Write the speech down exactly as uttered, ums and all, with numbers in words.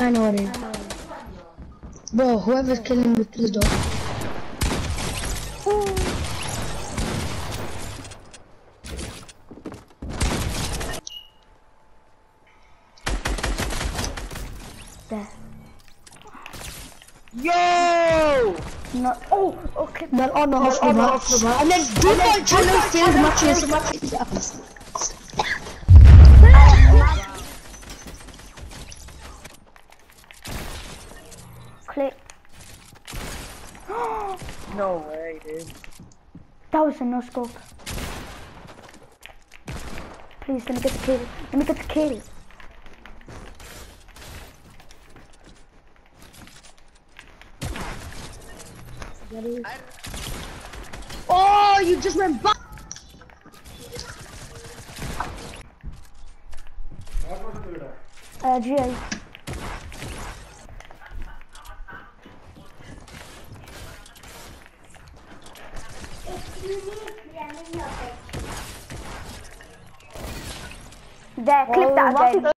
I know it is. Bro, whoever's killing me, please don't. There. Yo! No. Oh, okay. They're on the hospital box. And then default channel sales matches. Click. No way, dude. That was a no scope. Please, let me get the kill. Let me get the kill. Oh, you just went back. Uh, G A. There, click that again.